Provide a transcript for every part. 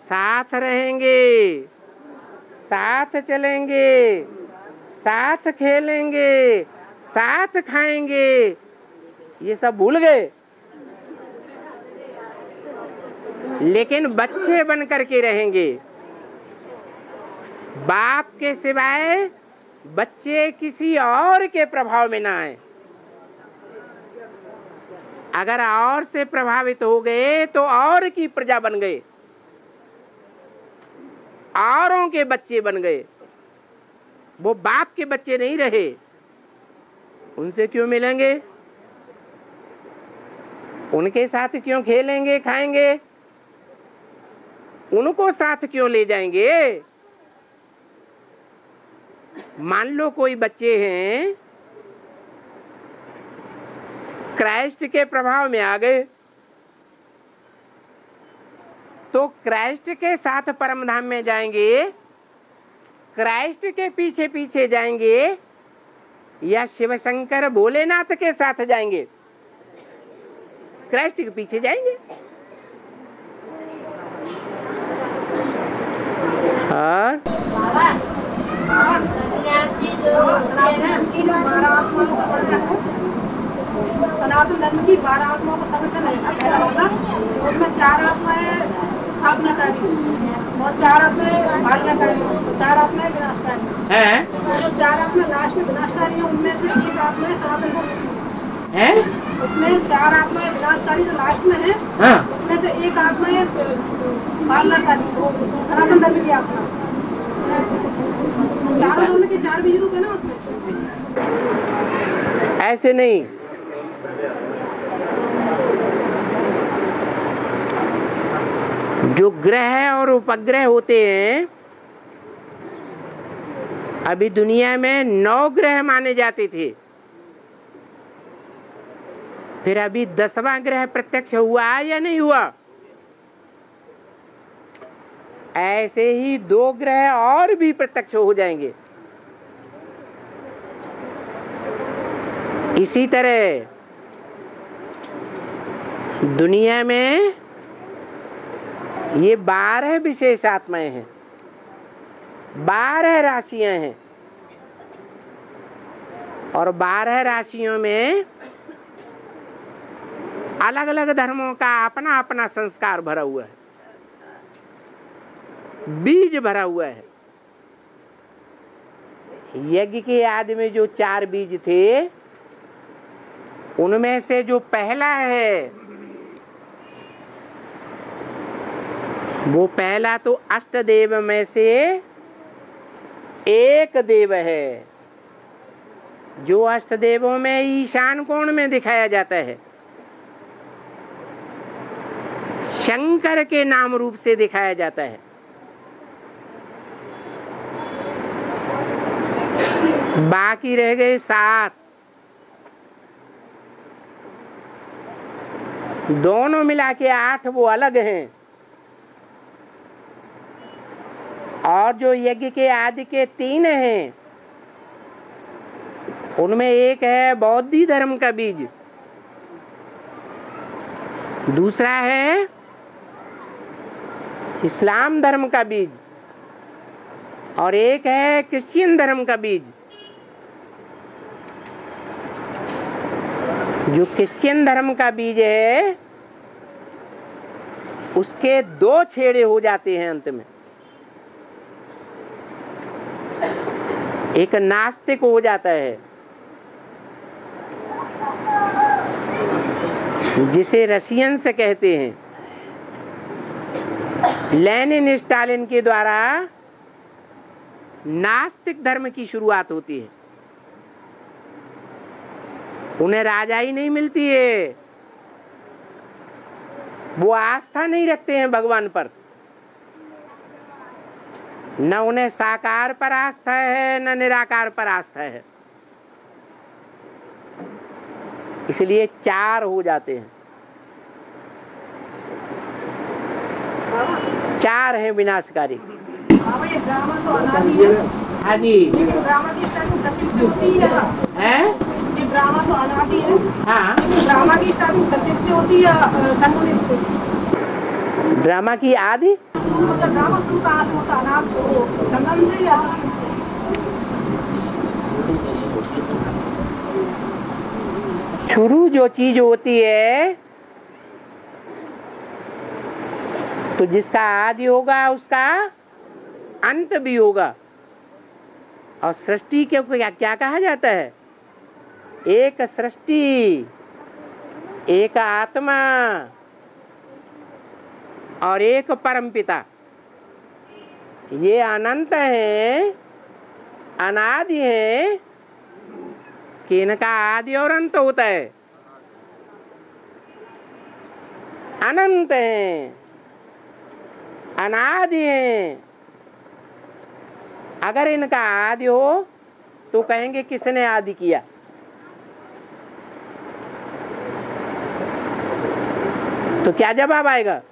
साथ रहेंगे, साथ चलेंगे, साथ खेलेंगे, साथ खाएंगे, ये सब भूल गए। लेकिन बच्चे बन करके रहेंगे। बाप के सिवाय बच्चे किसी और के प्रभाव में ना आए। अगर और से प्रभावित हो गए तो और की प्रजा बन गए, औरों के बच्चे बन गए, वो बाप के बच्चे नहीं रहे। उनसे क्यों मिलेंगे? उनके साथ क्यों खेलेंगे खाएंगे? उनको साथ क्यों ले जाएंगे? मान लो कोई बच्चे हैं, क्राइस्ट के प्रभाव में आ गए, तो क्राइस्ट के साथ परम धाम में जाएंगे, क्राइस्ट के पीछे पीछे जाएंगे, या शिव शंकर भोलेनाथ के साथ जाएंगे? क्राइस्ट के पीछे जाएंगे। और सनातन धर्म की 12 आत्माओं का संगठन है पहला वाला, उसमें 4 आत्माएं स्थापनाकारी और 4 आत्माएं भाग्यकारी, 4 आत्माएं विनाशकारी हैं। जो 4 आत्माएं लास्ट में विनाशकारी हैं, उनमें से एक आत्मा है सनातन धर्म है। उसमें 4 आत्माएं विनाशकारी जो लास्ट में है, उसमें से एक आत्मा है भाग्यकारी, सनातन धर्म की आत्मा। चारों धर्म के 4 बीज रूप है ना उसमें। ऐसे नहीं, जो ग्रह और उपग्रह होते हैं, अभी दुनिया में 9 ग्रह माने जाते थे, फिर अभी 10वां ग्रह प्रत्यक्ष हुआ या नहीं हुआ? ऐसे ही 2 ग्रह और भी प्रत्यक्ष हो जाएंगे। इसी तरह दुनिया में ये 12 विशेष आत्माएं हैं, 12 राशियां हैं, और 12 राशियों में अलग अलग धर्मों का अपना अपना संस्कार भरा हुआ है, बीज भरा हुआ है। यज्ञ के आदि में जो 4 बीज थे, उनमें से जो पहला है, वो पहला तो अष्टदेव में से एक देव है, जो अष्टदेवों में ईशान कोण में दिखाया जाता है, शंकर के नाम रूप से दिखाया जाता है। बाकी रह गए 7, दोनों मिला के 8 वो अलग हैं, और जो यज्ञ के आदि के 3 हैं, उनमें एक है बौद्धी धर्म का बीज, दूसरा है इस्लाम धर्म का बीज, और एक है क्रिश्चियन धर्म का बीज। जो क्रिश्चियन धर्म का बीज है, उसके 2 छेड़े हो जाते हैं अंत में। एक नास्तिक हो जाता है, जिसे रशियंस कहते हैं। लेनिन स्टालिन के द्वारा नास्तिक धर्म की शुरुआत होती है। उन्हें राजाई नहीं मिलती है, वो आस्था नहीं रखते हैं भगवान पर, न उन्हें साकार पर आस्था है, न निराकार पर आस्था है। इसलिए 4 हो जाते हैं, 4 हैं विनाशकारी। ड्रामा तो अनादि है। हाँ जी, ड्रामा की स्टार्टिंग सत्य होती है। ये ड्रामा तो अनादि है। हाँ, ड्रामा की स्टार्टिंग सत्य से होती है। ड्रामा की आदि मतलब ड्रामा शुरू कहाँ से होता है ना आपको संगम या शुरू जो चीज होती है तो जिसका आदि होगा उसका अंत भी होगा। और सृष्टि के क्या क्या कहा जाता है? एक सृष्टि, एक आत्मा और एक परमपिता। ये अनंत है, अनादि है कि इनका आदि और अंत होता है। अनंत है, अनादि है। अगर इनका आदि हो तो कहेंगे किसने आदि किया? तो क्या जवाब आएगा?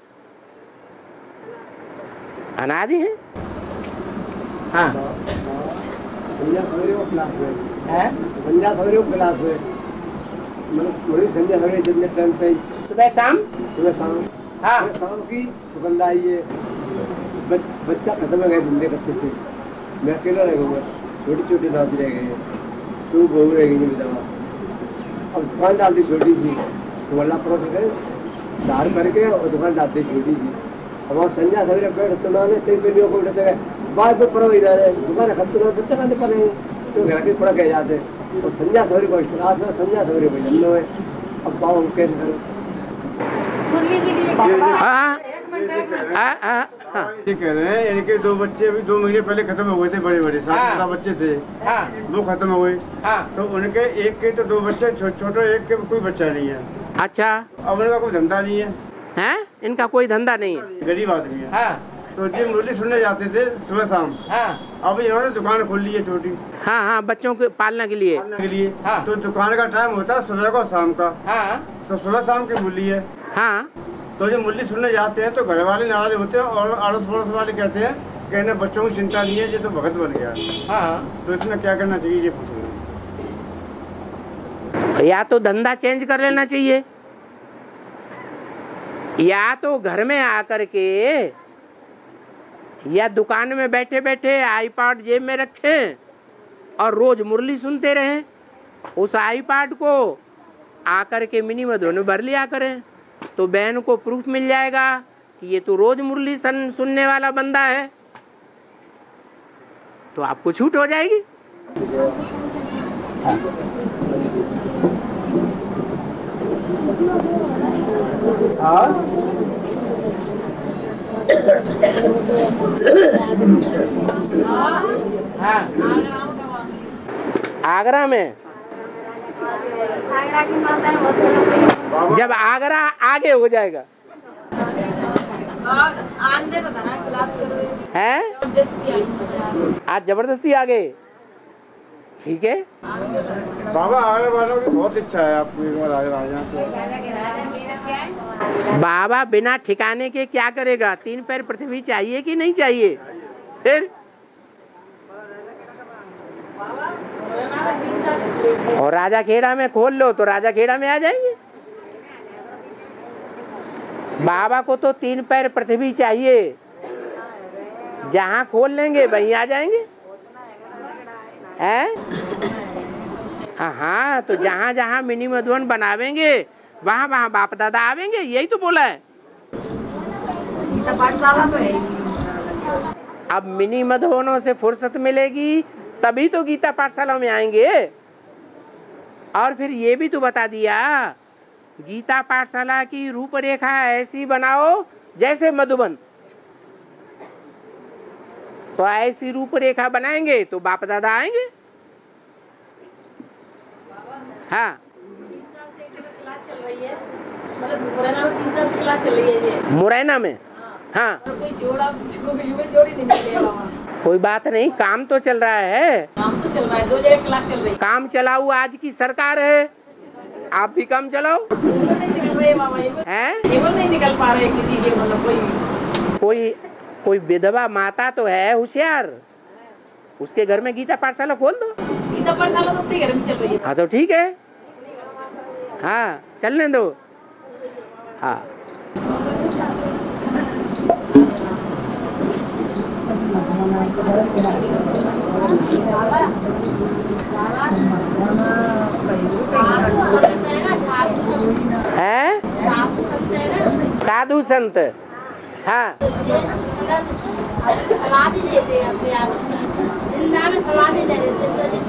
अनादि है। हाँ, संध्या सवेरे वो क्लास में है, संध्या सवेरे वो क्लास में मतलब वही संध्या सवेरे जितने टाइम पे सुबह शाम हाँ शाम की दुकानदारी है। बच्चा खत्म हो गए, धंधे करते थे, मैं अकेला रह गया। छोटी छोटी नाती रह गए, तो बहू रह गई विधवा। अब दुकान डालती छोटी सी, तो अल्लाह परोस गए दार करके और दुकान डालती छोटी सी। अब वहाँ संध्या सवेरे बैठ तो ना तीन पीढ़ियों को उठते गए बाहर पे पढ़ो इधर है दुकान खत्म हो बच्चा कहते पढ़े तो घर के पढ़ के जाते। तो संध्या सवेरे को क्लास में संध्या सवेरे को जन्म है। अब पाओ उनके ये कह रहे हैं इनके दो बच्चे अभी 2 महीने पहले खत्म हो गए थे, बड़े बड़े 7 बच्चे थे, वो खत्म हो गए। तो उनके एक के तो 2 बच्चे छोटे, एक के कोई बच्चा नहीं है। अच्छा, अब उनका कोई धंधा नहीं है। हैं? इनका कोई धंधा नहीं है, गरीब आदमी है। तो जी मुरली सुनने जाते थे सुबह शाम। अब इन्होंने दुकान खोल ली है छोटी। हाँ हाँ, बच्चों के पालने के लिए। तो दुकान का टाइम होता है सुबह का और शाम का। तो सुबह शाम की मुरली है। हाँ, तो जब मुरली सुनने जाते हैं तो घर वाले नाराज होते हैं और अड़ोस पड़ोस वाले कहते हैं कि इन्हें बच्चों की चिंता नहीं है, ये तो भगत बन गया। तो इसमें क्या करना चाहिए ये पूछ रहे हैं। या तो धंधा चेंज कर लेना चाहिए, या तो घर में आकर के या दुकान में बैठे बैठे आईपैड जेब में रखें और रोज मुरली सुनते रहें। उस आईपैड को आकर के मिनी मधुबन में भर लिया करें, तो बहन को प्रूफ मिल जाएगा कि ये तो रोज मुरली सुनने वाला बंदा है, तो आपको छूट हो जाएगी। हाँ, आगरा में जब आगरा आगे हो जाएगा है, आज जबरदस्ती आ गए। ठीक है बाबा, आगरा वालों की बहुत इच्छा है आपको एक बार आगरा आ जाए। बाबा बिना ठिकाने के क्या करेगा? 3 पैर पृथ्वी चाहिए कि नहीं चाहिए? फिर और राजा खेड़ा में खोल लो तो राजा खेड़ा में आ जाएंगे। बाबा को तो 3 पैर पृथ्वी चाहिए, जहाँ खोल लेंगे वहीं आ जाएंगे। हैं? हाँ हाँ, तो जहाँ जहाँ मिनी मधुबन बनावेंगे वहाँ वहाँ बाप दादा आवेंगे, यही तो बोला है। अब मिनी मधुबनों से फुर्सत मिलेगी तभी तो गीता पाठशाला में आएंगे। और फिर ये भी तो बता दिया, गीता पाठशाला की रूपरेखा ऐसी बनाओ जैसे मधुबन। तो ऐसी रूपरेखा बनाएंगे तो बाप दादा आएंगे। हाँ, मुरैना में। हाँ, कोई बात नहीं, काम तो चल रहा है। काम तो चल रहा है, 2 जगह क्लास चल रही है। काम चलाओ, आज की सरकार है, आप भी काम चलाओ। हैं? नहीं निकल पा रहे किसी के, मतलब कोई विधवा माता तो है होशियार, उसके घर में गीता पाठशाला खोल दो। गीता पाठशाला तो अपने घर में चल रही है। हाँ तो ठीक है, हाँ चलने दो। हाँ है साधु संत। हाँ समाधि लेते हैं अपने आप जिंदा में समाधि ले लेते हैं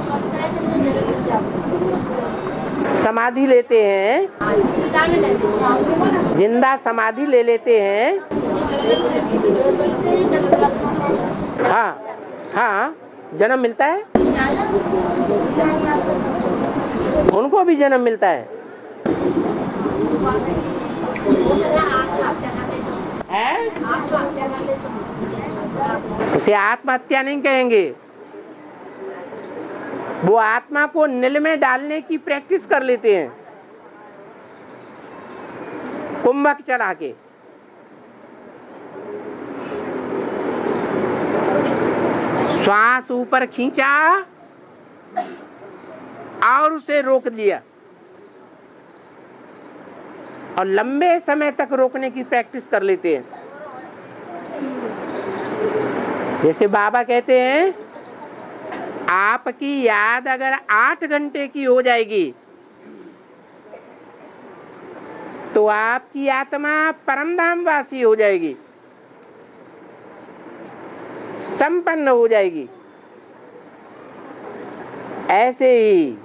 तो समाधि लेते हैं, जिंदा में लेते हैं, जिंदा समाधि ले लेते हैं। हाँ हाँ जन्म मिलता है, उनको भी जन्म मिलता है। उसे आत्महत्या नहीं कहेंगे, वो आत्मा को नील में डालने की प्रैक्टिस कर लेते हैं कुंभक चढ़ा के। श्वास ऊपर खींचा और उसे रोक दिया और लंबे समय तक रोकने की प्रैक्टिस कर लेते हैं। जैसे बाबा कहते हैं आपकी याद अगर 8 घंटे की हो जाएगी तो आपकी आत्मा परमधाम वासी हो जाएगी, संपन्न हो जाएगी। ऐसे ही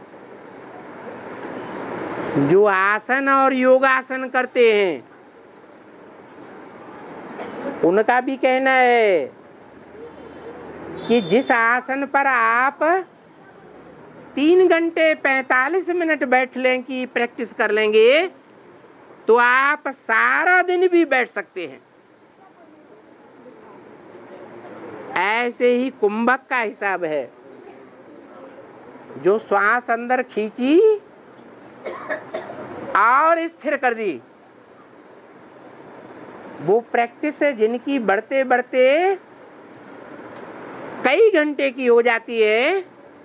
जो आसन और योगासन करते हैं उनका भी कहना है कि जिस आसन पर आप 3 घंटे 45 मिनट बैठ लें की प्रैक्टिस कर लेंगे तो आप सारा दिन भी बैठ सकते हैं। ऐसे ही कुंभक का हिसाब है, जो श्वास अंदर खींची और स्थिर कर दी, वो प्रैक्टिस है जिनकी बढ़ते बढ़ते कई घंटे की हो जाती है,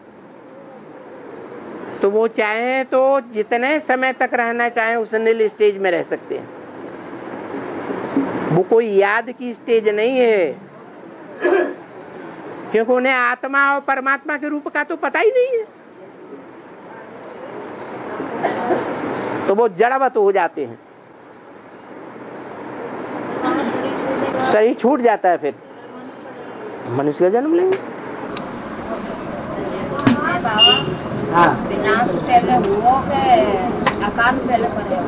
तो वो चाहे तो जितने समय तक रहना चाहे उस नील स्टेज में रह सकते हैं। वो कोई याद की स्टेज नहीं है, क्योंकि उन्हें आत्मा और परमात्मा के रूप का तो पता ही नहीं है, तो वो जड़वत हो जाते हैं, शरीर छूट जाता है, फिर मनुष्य का जन्म लेंगे। हाँ विनाश पहले हुआ के आकान पहले पड़े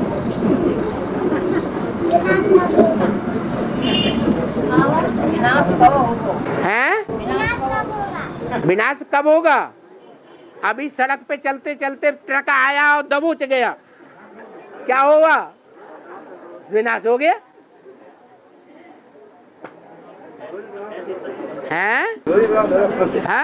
विनाश कब होगा? हैं? विनाश कब होगा? अभी सड़क पे चलते चलते ट्रक आया और दबोच गया, क्या होगा? विनाश हो गया। हैं? हैं?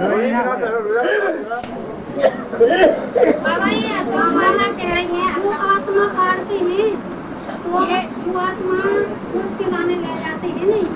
बाबा ये बाबा कह रही है वो आत्मा काटती है तो वो आत्मा उसके लाने ले जाती है नहीं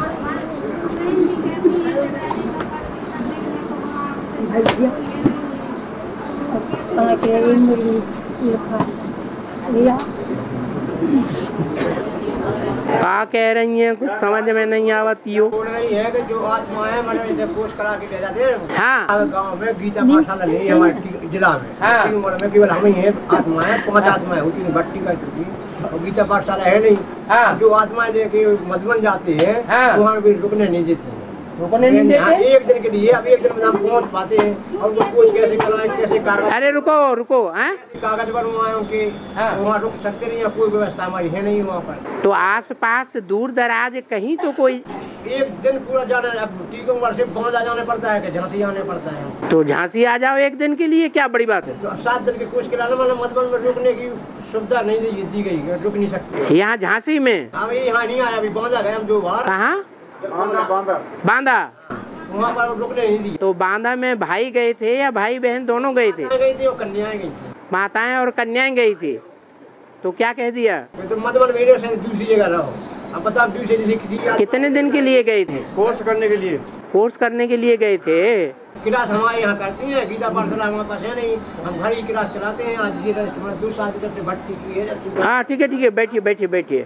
क्या कह रही हैं? कुछ समझ में नहीं आवती हो। बोल रही है कि जो आत्मा है मतलब कोर्स करा के ले जाते हैं। हाँ गांव में गीता पाठशाला नहीं है हमारे जिला में। हाँ। में केवल हम ही है आत्मा है, 5 आत्मा है, उसी भट्टी कर चुकी और गीता पाठशाला है नहीं। हाँ। जो आत्माएं लेके मधुबन जाते हैं हाँ। वहाँ भी रुकने नहीं देते हैं। रुकने नहीं देते? एक दिन के लिए, अब एक दिन में हम पहुँच पाते हैं और वो कोच कैसे कराए कैसे कार्य। अरे रुको रुको, हैं? कागज बनवाए उनके, हाँ। वहाँ रुक सकते नहीं है, कोई व्यवस्था हमारी है नहीं वहाँ पर। तो आस पास दूर दराज कहीं तो कोई एक दिन पूरा जाना, अब टीकमगढ़ से बांदा जाने पड़ता है कि झांसी आने पड़ता है। तो झांसी आ जाओ एक दिन के लिए, क्या बड़ी बात है। तो 7 दिन के कोर्स के लाने वाला मधुबन में रुकने की सुविधा नहीं दी गई, रुक नहीं सकते। यहाँ झांसी में? अभी यहाँ नहीं आया, अभी बांदा गए हम 2 बार। कहाँ? बांदा। वहाँ पर रुकने नहीं दी। तो बांदा में भाई गए थे या भाई बहन दोनों गए थे? गई थी और कन्याएं गई थी। माताएं और कन्याएं गई थी, तो क्या कह दिया? तो मधुबन मेरे से दूसरी जगह रहो। अब बताओ दूसरी जैसे किसी कितने दिन के लिए गए थे? कोर्स करने के लिए। कोर्स करने के लिए गए थे। क्लास हमारे यहाँ करती है, गीता पाठशाला हमारे पास है नहीं, हम घर ही क्लास चलाते हैं। आज 2 साल की तरफ से भट्टी की है। हाँ ठीक है बैठिए बैठिए बैठिए।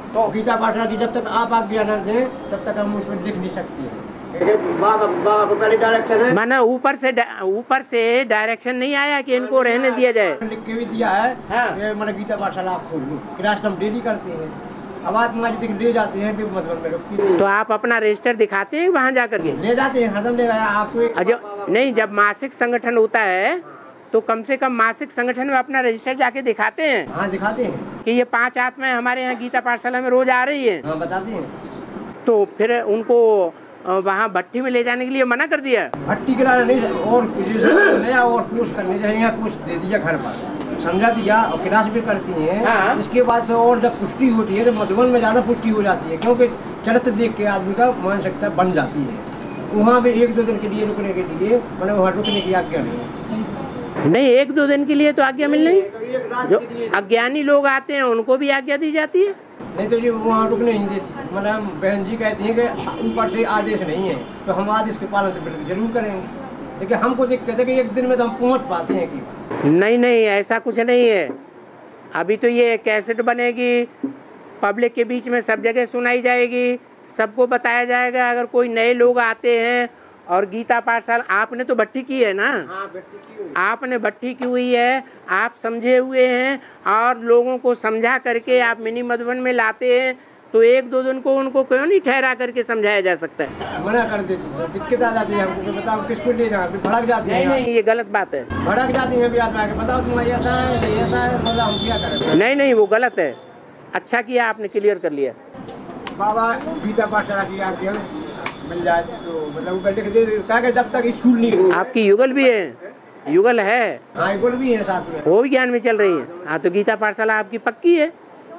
तो गीता पाठशाला की जब तक आप आज्ञा न दें तब तक हम उसमें लिख नहीं सकते हैं। बाबा को पहले डायरेक्शन है, माना ऊपर से डायरेक्शन नहीं आया कि इनको रहने दिया जाए। लिख के भी दिया है। हाँ। ये मतलब गीता पाठशाला आप खोल लो, क्लास हम डेली करते हैं। अब आत्मा जी तक ले जाते हैं, फिर मधुबन में रुकती है। तो आप अपना रजिस्टर दिखाते हैं वहाँ जा करके? ले जाते हैं, हरदम ले गया आपको। नहीं, जब मासिक संगठन होता है तो कम से कम मासिक संगठन में अपना रजिस्टर जाके दिखाते हैं। हाँ दिखाते हैं कि ये 5 आत्माएं हमारे यहाँ गीता पाठशाला में रोज आ रही है। हाँ बताते हैं। तो फिर उनको वहाँ भट्टी में ले जाने के लिए मना कर दिया? भट्टी कराना नहीं, और नया और कोर्स करने चाहिए, कोर्स दे दिया घर पर, समझा दिया और क्लास भी करती हैं। हाँ। इसके बाद फिर और जब पुष्टि होती है तो मधुबन में ज़्यादा पुष्टि हो जाती है, क्योंकि चरित्र देख के आदमी का मानसिकता बन जाती है। वहाँ भी 1-2 दिन के लिए रुकने के लिए मतलब वहाँ रुकने की आज्ञा नहीं, 1-2 दिन के लिए तो आज्ञा मिल नहीं। जो अज्ञानी लोग आते हैं उनको भी आज्ञा दी जाती है? नहीं तो जी वहाँ रुकने नहीं देते। मतलब बहन जी कहती हैं कि ऊपर से आदेश नहीं है, तो हम आदेश के पालन तो बिल्कुल जरूर करेंगे, लेकिन हमको दिक्कत है कि 1 दिन में तो हम पहुँच पाते हैं कि नहीं, ऐसा कुछ नहीं है। अभी तो ये कैसेट बनेगी, पब्लिक के बीच में सब जगह सुनाई जाएगी, सबको बताया जाएगा। अगर कोई नए लोग आते हैं और गीता पाठशाला, आपने तो भट्टी की है ना? आपने भट्टी की हुई है, आप समझे हुए हैं और लोगों को समझा करके आप मिनी मधुबन में लाते हैं, तो 1-2 दिन को उनको क्यों नहीं ठहरा करके समझाया जा सकता है? मना कर देते, दिक्कत आ जाती है हमको, बताओ किसको ले जाओ, भड़क जाती है। नहीं, ये गलत बात है। भड़क जाती है, बताओ तुम ऐसा है, मतलब हम क्या करें? नहीं, वो गलत है। अच्छा किया आपने क्लियर कर लिया। बाबा गीता पाठशाला की आज्ञा मिल जाए तो मतलब लिख दे, कहा कि जब तक स्कूल नहीं। आपकी युगल भी है? युगल है? हाँ युगल भी है साथ में, वो भी ज्ञान में चल रही है। हाँ तो गीता पाठशाला आपकी पक्की है।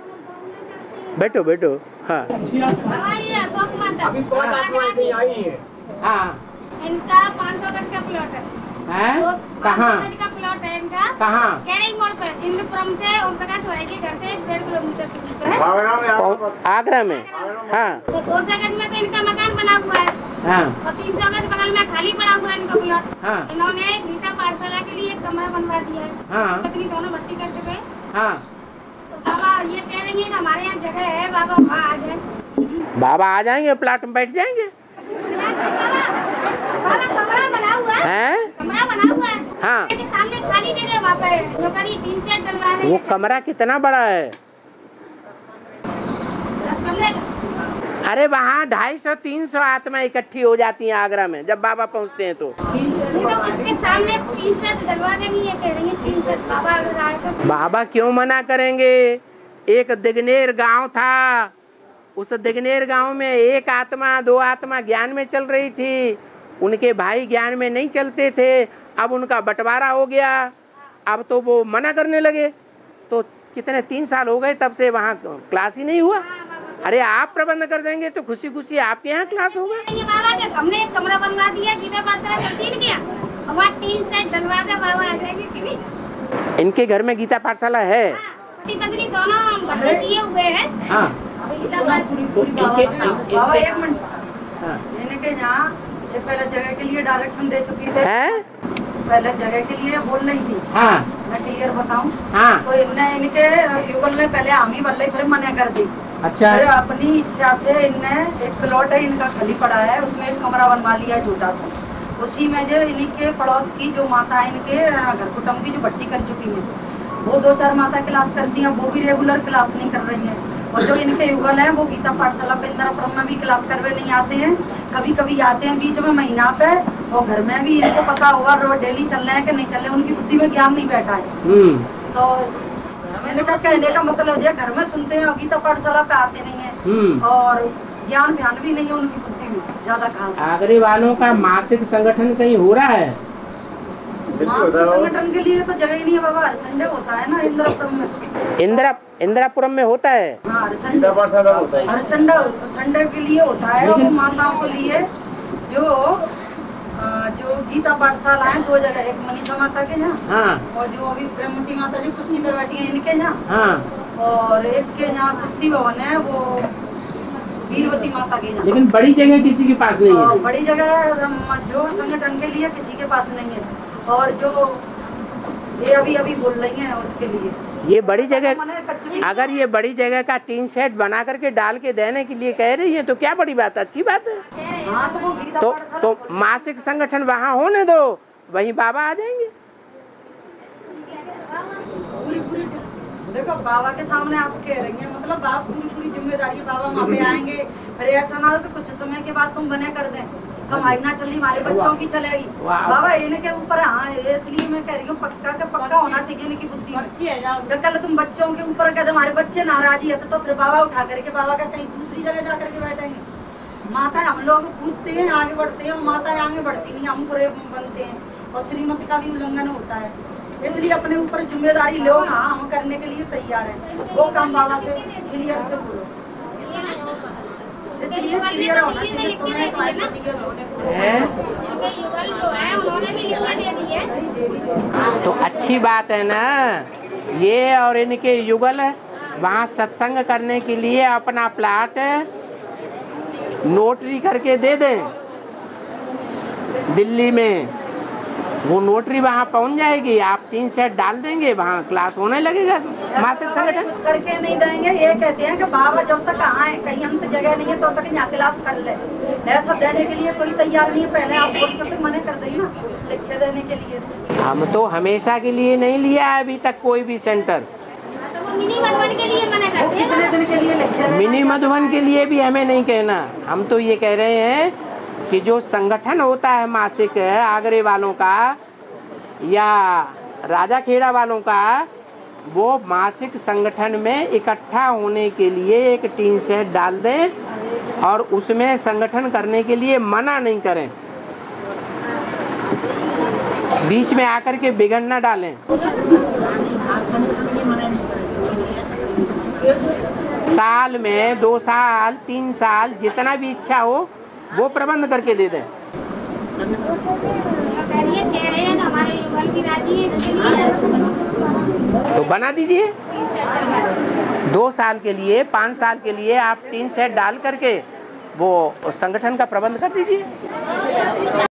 बैठो। हाँ बाबा ये अशोक माता अभी 5 आत्माएं आई हैं। हाँ, इनका 500 गज का प्लॉट है। कहाँ? 500 गज का प्लॉट है इनका। कहाँ? कैरिंग मोड़ पर, इंद्रपुरम से ओम प्रकाश वाले के घर से 1.5 किलोमीटर दूरी पे है, आगरा में। हाँ तो 200 गज में तो इनका मकान बना हुआ है। हाँ और 300 गज बगल में खाली पड़ा हुआ है इनका प्लॉट। हाँ। इन्होंने गीता पाठशाला के लिए एक कमरा बनवा दिया है। हाँ। पत्नी दोनों भर्ती कर चुके हैं। हाँ। तो बाबा ये कह रही है कि हमारे यहाँ जगह है, बाबा वहाँ आ जाए। बाबा आ जाएंगे, प्लाट में बैठ जाएंगे। बाबा कमरा बना हुआ है। कमरा बना हुआ है। हाँ। के सामने खाली जगह वहाँ पे जो करी 3 सेट डलवा रहे हैं। वो कमरा कितना बड़ा है? 10-15। अरे वहाँ 250-300 आत्मा इकट्ठी हो जाती हैं आगरा में जब बाबा पहुँचते हैं तो। इसके सामने 3 सेट डलवा देनी है, कह रही है 3 सेट। बाबा अगर आए तो बाबा क्यों मना करेंगे? एक दिगनेर गांव था, उस दिगनेर गांव में 1 आत्मा 2 आत्मा ज्ञान में चल रही थी, उनके भाई ज्ञान में नहीं चलते थे। अब उनका बंटवारा हो गया, अब तो वो मना करने लगे। तो कितने 3 साल हो गए तब से वहाँ क्लास ही नहीं हुआ। अरे आप प्रबंध कर देंगे तो खुशी खुशी आपके यहाँ क्लास होगा। ये बाबा के हमने एक कमरा बनवा दिया, गीता पाठशाला चलती नहीं क्या, वहाँ 3 सेट डलवा के बाबा आ जाएंगे कि नहीं। इनके घर में गीता पाठशाला है? पत्नी दोनों भर्ती किए हुए हैं। हाँ। गीता पाठशाला बाबा 1 मिनट, हाँ। इनके यहाँ ये पहले जगह के लिए डायरेक्शन दे चुकी थी। है? पहले जगह के लिए बोल रही थी। हाँ। मैं क्लियर बताऊं। हाँ। तो इनके युगल ने पहले हामी बल्ले फिर मना कर दी। अच्छा। फिर अपनी इच्छा से इनने एक प्लॉट है इनका खाली पड़ा है, उसमें एक कमरा बनवा लिया है छोटा सा। उसी में जो इनके पड़ोस की जो माता है इनके घर कुटुंब की जो भर्ती कर चुकी है, वो 2-4 माता क्लास करती हैं, वो भी रेगुलर क्लास नहीं कर रही हैं। और जो इनके युगल हैं वो गीता पाठशाला पे इंद्रपुरम में भी क्लास करवे नहीं आते हैं, कभी कभी आते हैं बीच में महीना पे। और घर में भी इनको पता होगा रोज डेली चल रहे हैं कि नहीं चल रहे, उनकी बुद्धि में ज्ञान नहीं बैठा है। तो मैंने कहा कहने का मतलब है घर में सुनते हैं और गीता पाठशाला पे आते नहीं है, और ज्ञान ध्यान भी नहीं है उनकी बुद्धि में ज्यादा खास। आगरे वालों का मासिक संगठन कहीं हो रहा है? मासिक संगठन के लिए तो जगह ही नहीं है बाबा, हर संडे होता है ना इंद्रपुरम में। इंदिरापुरम में होता है? हाँ हर संडे के लिए होता है। वो माताओं के लिए जो गीता पाठशाला है 2 जगह, एक मनीषा माता के यहाँ। हाँ। और जो अभी प्रेमवती माता जी कुर्सी पे बैठी है इनके यहाँ। हाँ। और एक के यहाँ शक्ति भवन है, वो वीरवती माता के यहाँ। लेकिन बड़ी जगह किसी के पास नहीं है। बड़ी जगह है जो संगठन के लिए किसी के पास नहीं है। और जो ये अभी अभी बोल रही हैं उसके लिए। ये बड़ी जगह, अगर ये बड़ी जगह का टीन शेड बना करके डाल के देने के लिए कह रही है तो क्या बड़ी बात, अच्छी बात है। हाँ तो मासिक संगठन वहाँ होने दो, वहीं बाबा आ जाएंगे। देखो बाबा के सामने आप कह रही हैं, मतलब बाबा पूरी जिम्मेदारी बाबा वहाँ पे आएंगे। फिर ऐसा ना हो कि कुछ समय के बाद तुम बने कर दें, कमाई ना चली हमारे बच्चों की चलेगी। बाबा इनके ऊपर, हाँ इसलिए मैं कह रही हूँ पक्का होना चाहिए इनकी बुद्धि में। तो कल तुम बच्चों के ऊपर कहते हमारे बच्चे नाराजी है तो फिर बाबा उठा करके बाबा का कहीं दूसरी जगह जा करके बैठेंगे। माता हम लोग पूछते हैं, आगे बढ़ते हैं, माता आगे बढ़ती नहीं, हम बुरे बनते हैं और श्रीमती का भी उल्लंघन होता है। इसलिए अपने ऊपर जिम्मेदारी लो। हाँ हम करने के लिए तैयार हैं, वो काम बाबा से क्लियर से बोलो। इसलिए क्लियर होना चाहिए तुम्हें, तुम्हारे तो अच्छी बात है ना। ये और इनके युगल वहाँ सत्संग करने के लिए अपना प्लाट नोटरी करके दे दें दिल्ली में। वो नोटरी वहाँ पहुँच जाएगी, आप 3 सेट डाल देंगे, वहाँ क्लास होने लगेगा। मासिक संगठन कुछ करके नहीं देंगे। ये कहते हैं कि बाबा जब तक आए, कहीं अंत जगह नहीं है तो तक यहाँ क्लास कर ले। ऐसा देने के लिए कोई तैयार नहीं है। पहले आप बोल चुके मना कर देंगे ना लिख के देने के लिए। हम तो हमेशा के लिए नहीं लिया है अभी तक कोई भी सेंटर। मिनी मधुबन के लिए मना करते हैं। कितने दिन के लिए लिख के मिनी मधुबन के लिए भी हमें नहीं कहना। हम तो ये कह रहे हैं कि जो संगठन होता है मासिक आगरे वालों का या राजा खेड़ा वालों का, वो मासिक संगठन में इकट्ठा होने के लिए एक टीन शेड डाल दें और उसमें संगठन करने के लिए मना नहीं करें, बीच में आकर के बिगड़ न डालें। साल में 2 साल 3 साल जितना भी इच्छा हो वो प्रबंध करके दे दें। तो बना दीजिए 2 साल के लिए, 5 साल के लिए आप 3 सेट डाल करके वो संगठन का प्रबंध कर दीजिए।